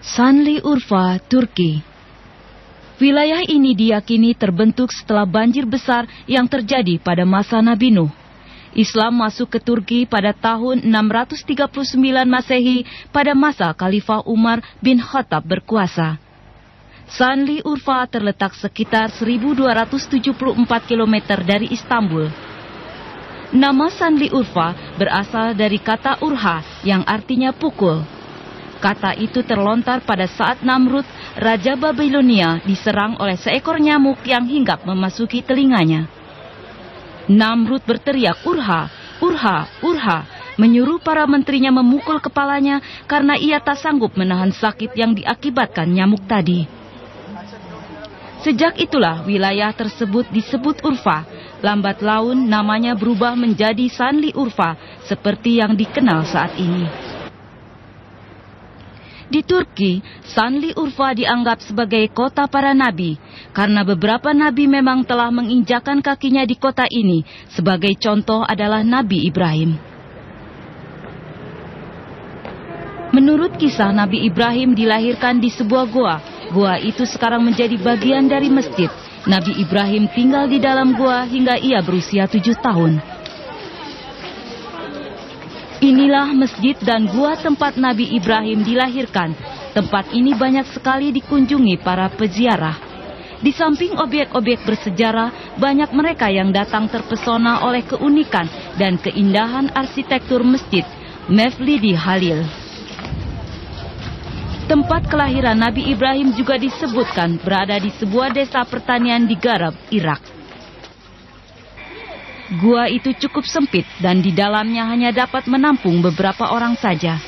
Şanlıurfa, Turki. Wilayah ini diyakini terbentuk setelah banjir besar yang terjadi pada masa Nabi Nuh. Islam masuk ke Turki pada tahun 639 Masehi pada masa Khalifah Umar bin Khattab berkuasa. Şanlıurfa terletak sekitar 1274 km dari Istanbul. Nama Şanlıurfa berasal dari kata urha yang artinya pukul. Kata itu terlontar pada saat Namrud, Raja Babilonia, diserang oleh seekor nyamuk yang hinggap memasuki telinganya. Namrud berteriak, "Urha, urha, urha," menyuruh para menterinya memukul kepalanya karena ia tak sanggup menahan sakit yang diakibatkan nyamuk tadi. Sejak itulah wilayah tersebut disebut Urfa. Lambat laun namanya berubah menjadi Şanlıurfa seperti yang dikenal saat ini. Di Turki, Şanlıurfa dianggap sebagai kota para nabi, karena beberapa nabi memang telah menginjakan kakinya di kota ini. Sebagai contoh adalah Nabi Ibrahim. Menurut kisah, Nabi Ibrahim dilahirkan di sebuah goa. Goa itu sekarang menjadi bagian dari masjid. Nabi Ibrahim tinggal di dalam goa hingga ia berusia 7 tahun. Inilah masjid dan gua tempat Nabi Ibrahim dilahirkan. Tempat ini banyak sekali dikunjungi para peziarah. Di samping objek-objek bersejarah, banyak mereka yang datang terpesona oleh keunikan dan keindahan arsitektur masjid Mevlid-i Halil. Tempat kelahiran Nabi Ibrahim juga disebutkan berada di sebuah desa pertanian di Garab, Irak. Gua itu cukup sempit dan di dalamnya hanya dapat menampung beberapa orang saja.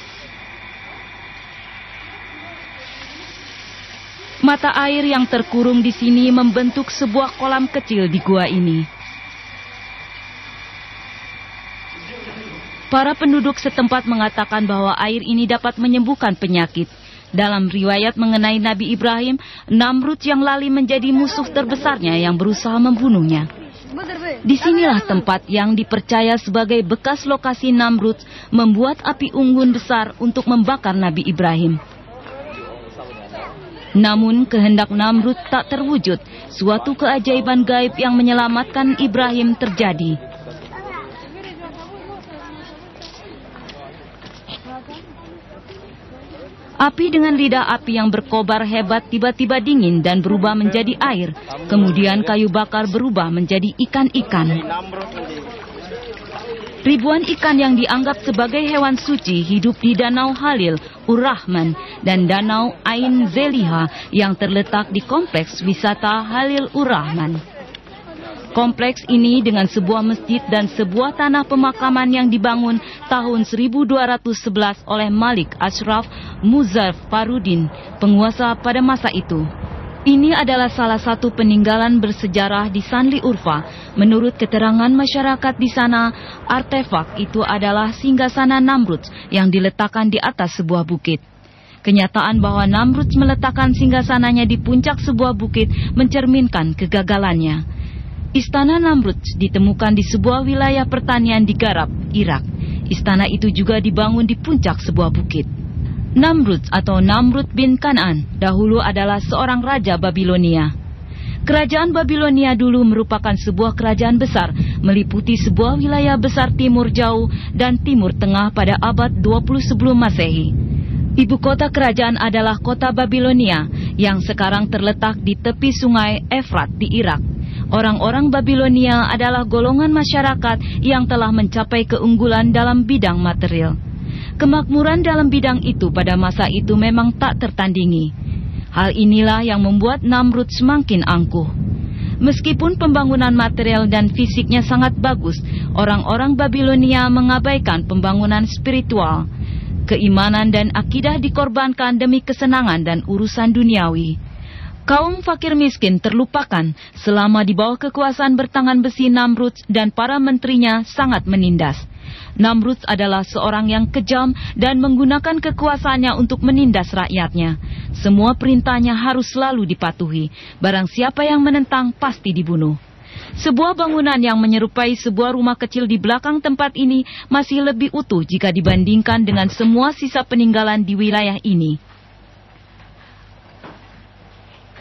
Mata air yang terkurung di sini membentuk sebuah kolam kecil di gua ini. Para penduduk setempat mengatakan bahwa air ini dapat menyembuhkan penyakit. Dalam riwayat mengenai Nabi Ibrahim, Namrud yang lali menjadi musuh terbesarnya yang berusaha membunuhnya. Disinilah tempat yang dipercaya sebagai bekas lokasi Namrud membuat api unggun besar untuk membakar Nabi Ibrahim. Namun kehendak Namrud tak terwujud. Suatu keajaiban gaib yang menyelamatkan Ibrahim terjadi. Api dengan lidah api yang berkobar hebat tiba-tiba dingin dan berubah menjadi air. Kemudian kayu bakar berubah menjadi ikan-ikan. Ribuan ikan yang dianggap sebagai hewan suci hidup di Danau Halil, Ur-Rahman, dan Danau Ain Zeliha yang terletak di kompleks wisata Halil Ur-Rahman. Kompleks ini dengan sebuah masjid dan sebuah tanah pemakaman yang dibangun tahun 1211 oleh Malik Ashraf Muzaffaruddin, penguasa pada masa itu. Ini adalah salah satu peninggalan bersejarah di Şanlıurfa. Menurut keterangan masyarakat di sana, artefak itu adalah singgasana Namrud yang diletakkan di atas sebuah bukit. Kenyataan bahwa Namrud meletakkan singgasananya di puncak sebuah bukit mencerminkan kegagalannya. Istana Namrud ditemukan di sebuah wilayah pertanian di Garab, Irak. Istana itu juga dibangun di puncak sebuah bukit. Namrud atau Namrud bin Kan'an dahulu adalah seorang raja Babilonia. Kerajaan Babilonia dulu merupakan sebuah kerajaan besar, meliputi sebuah wilayah besar timur jauh dan timur tengah pada abad 20 sebelum Masehi. Ibu kota kerajaan adalah kota Babilonia yang sekarang terletak di tepi sungai Efrat di Irak. Orang-orang Babilonia adalah golongan masyarakat yang telah mencapai keunggulan dalam bidang material. Kemakmuran dalam bidang itu pada masa itu memang tak tertandingi. Hal inilah yang membuat Namrud semakin angkuh. Meskipun pembangunan material dan fisiknya sangat bagus, orang-orang Babilonia mengabaikan pembangunan spiritual. Keimanan dan akidah dikorbankan demi kesenangan dan urusan duniawi. Kaum fakir miskin terlupakan selama di bawah kekuasaan bertangan besi Namrud dan para menterinya sangat menindas. Namrud adalah seorang yang kejam dan menggunakan kekuasaannya untuk menindas rakyatnya. Semua perintahnya harus selalu dipatuhi. Barang siapa yang menentang pasti dibunuh. Sebuah bangunan yang menyerupai sebuah rumah kecil di belakang tempat ini masih lebih utuh jika dibandingkan dengan semua sisa peninggalan di wilayah ini.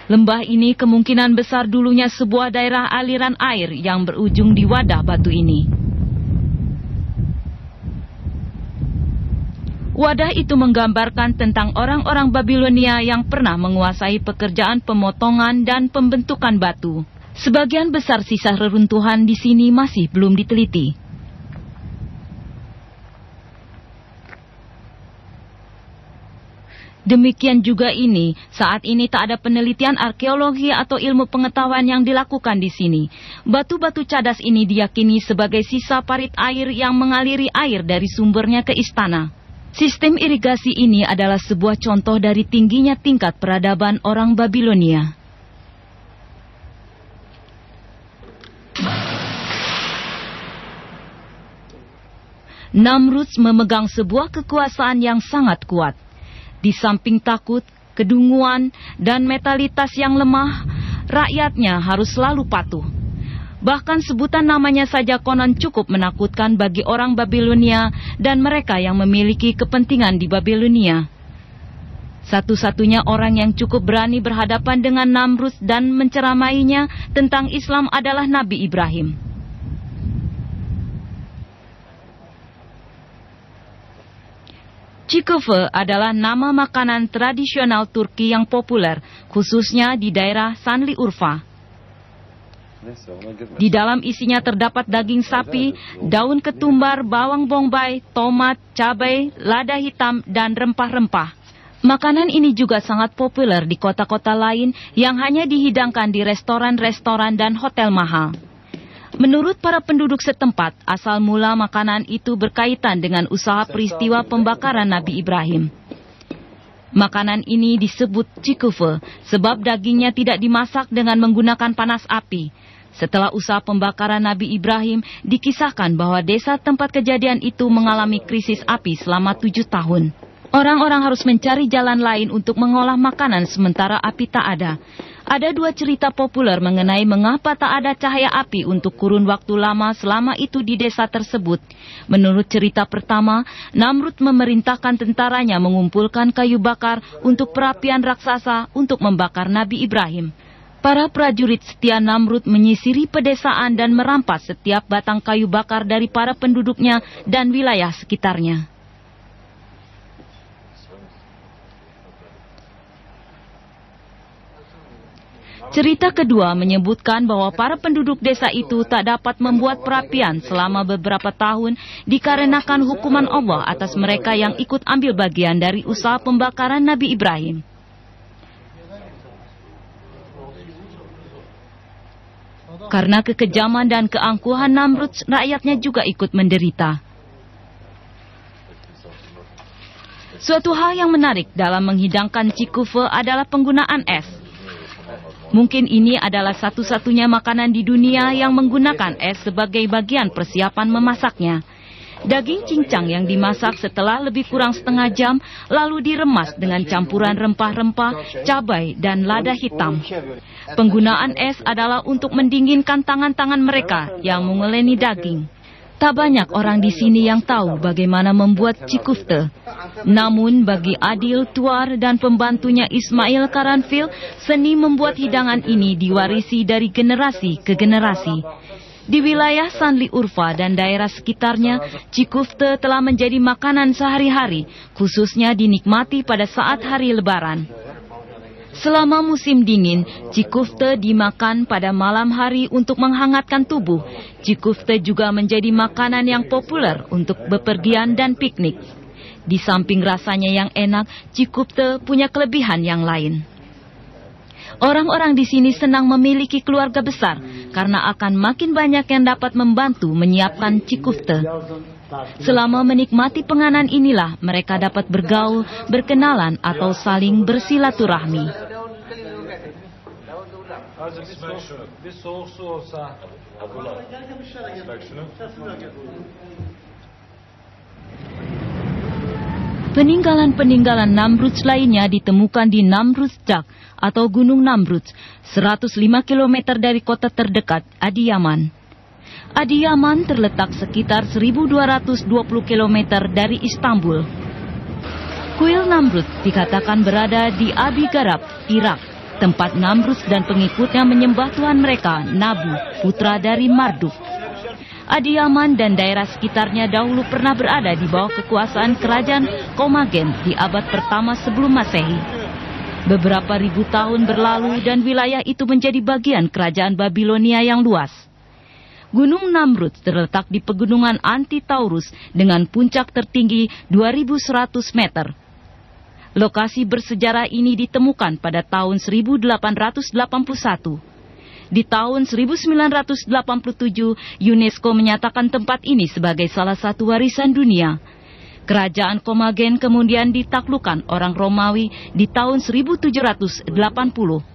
Lembah ini kemungkinan besar dulunya sebuah daerah aliran air yang berujung di wadah batu ini. Wadah itu menggambarkan tentang orang-orang Babilonia yang pernah menguasai pekerjaan pemotongan dan pembentukan batu. Sebagian besar sisa reruntuhan di sini masih belum diteliti. Demikian juga ini, saat ini tak ada penelitian arkeologi atau ilmu pengetahuan yang dilakukan di sini. Batu-batu cadas ini diyakini sebagai sisa parit air yang mengaliri air dari sumbernya ke istana. Sistem irigasi ini adalah sebuah contoh dari tingginya tingkat peradaban orang Babilonia. Namrud memegang sebuah kekuasaan yang sangat kuat. Di samping takut, kedunguan, dan metalitas yang lemah, rakyatnya harus selalu patuh. Bahkan sebutan namanya saja konon cukup menakutkan bagi orang Babilonia dan mereka yang memiliki kepentingan di Babilonia. Satu-satunya orang yang cukup berani berhadapan dengan Namrud dan menceramainya tentang Islam adalah Nabi Ibrahim. Çikofe adalah nama makanan tradisional Turki yang populer, khususnya di daerah Şanlıurfa. Di dalam isinya terdapat daging sapi, daun ketumbar, bawang bombay, tomat, cabai, lada hitam, dan rempah-rempah. Makanan ini juga sangat populer di kota-kota lain yang hanya dihidangkan di restoran-restoran dan hotel mahal. Menurut para penduduk setempat, asal mula makanan itu berkaitan dengan usaha peristiwa pembakaran Nabi Ibrahim. Makanan ini disebut çikofe sebab dagingnya tidak dimasak dengan menggunakan panas api. Setelah usaha pembakaran Nabi Ibrahim, dikisahkan bahwa desa tempat kejadian itu mengalami krisis api selama 7 tahun. Orang-orang harus mencari jalan lain untuk mengolah makanan sementara api tak ada. Ada 2 cerita populer mengenai mengapa tak ada cahaya api untuk kurun waktu lama selama itu di desa tersebut. Menurut cerita pertama, Namrud memerintahkan tentaranya mengumpulkan kayu bakar untuk perapian raksasa untuk membakar Nabi Ibrahim. Para prajurit setia Namrud menyisiri pedesaan dan merampas setiap batang kayu bakar dari para penduduknya dan wilayah sekitarnya. Cerita kedua menyebutkan bahwa para penduduk desa itu tak dapat membuat perapian selama beberapa tahun dikarenakan hukuman Allah atas mereka yang ikut ambil bagian dari usaha pembakaran Nabi Ibrahim. Karena kekejaman dan keangkuhan Namrud, rakyatnya juga ikut menderita. Suatu hal yang menarik dalam menghidangkan çikofe adalah penggunaan es. Mungkin ini adalah satu-satunya makanan di dunia yang menggunakan es sebagai bagian persiapan memasaknya. Daging cincang yang dimasak setelah lebih kurang setengah jam, lalu diremas dengan campuran rempah-rempah, cabai, dan lada hitam. Penggunaan es adalah untuk mendinginkan tangan-tangan mereka yang menguleni daging. Tak banyak orang di sini yang tahu bagaimana membuat çikofe. Namun bagi Adil Tuar dan pembantunya Ismail Karanfil, seni membuat hidangan ini diwarisi dari generasi ke generasi. Di wilayah Şanlıurfa dan daerah sekitarnya, çikofe telah menjadi makanan sehari-hari, khususnya dinikmati pada saat hari Lebaran. Selama musim dingin, çikofe dimakan pada malam hari untuk menghangatkan tubuh. Çikofe juga menjadi makanan yang populer untuk bepergian dan piknik. Di samping rasanya yang enak, çikofe punya kelebihan yang lain. Orang-orang di sini senang memiliki keluarga besar karena akan makin banyak yang dapat membantu menyiapkan çikofe. Selama menikmati penganan inilah mereka dapat bergaul, berkenalan atau saling bersilaturahmi. Peninggalan-peninggalan Namrud lainnya ditemukan di Namrud Jak atau Gunung Namrud, 105 km dari kota terdekat, Adiyaman. Adiyaman terletak sekitar 1220 km dari Istanbul. Kuil Namrud dikatakan berada di Abi Garab, Irak. tempat Namrus dan pengikutnya menyembah Tuhan mereka, Nabu, putra dari Marduk. Adiyaman dan daerah sekitarnya dahulu pernah berada di bawah kekuasaan kerajaan Komagen di abad pertama sebelum Masehi. Beberapa ribu tahun berlalu dan wilayah itu menjadi bagian kerajaan Babilonia yang luas. Gunung Namrud terletak di pegunungan Anti-Taurus dengan puncak tertinggi 2.100 meter. Lokasi bersejarah ini ditemukan pada tahun 1881. Di tahun 1987, UNESCO menyatakan tempat ini sebagai salah satu warisan dunia. Kerajaan Komagen kemudian ditaklukkan orang Romawi di tahun 1780.